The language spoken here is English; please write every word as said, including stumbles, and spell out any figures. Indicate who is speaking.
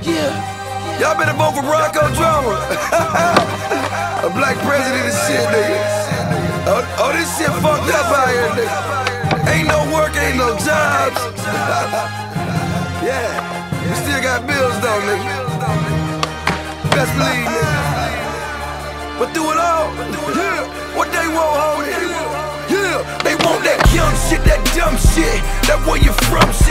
Speaker 1: Yeah. Y'all better vote for Bronco Drama. A black president and shit, nigga. Oh, oh, this shit fucked up out here, nigga. Ain't no work, ain't no jobs. Yeah. We still got bills though, nigga. Best believe, nigga. But through it all, yeah, what they want, homie? Yeah, they want that young shit, that dumb shit, that where you from